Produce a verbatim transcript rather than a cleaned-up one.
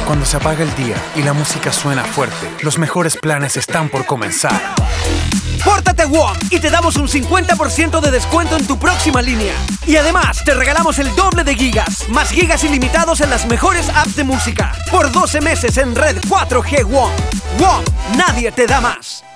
Cuando se apaga el día y la música suena fuerte, los mejores planes están por comenzar. Pórtate WOM y te damos un cincuenta por ciento de descuento en tu próxima línea. Y además te regalamos el doble de gigas, más gigas ilimitados en las mejores apps de música. Por doce meses en red cuatro G WOM. WOM, nadie te da más.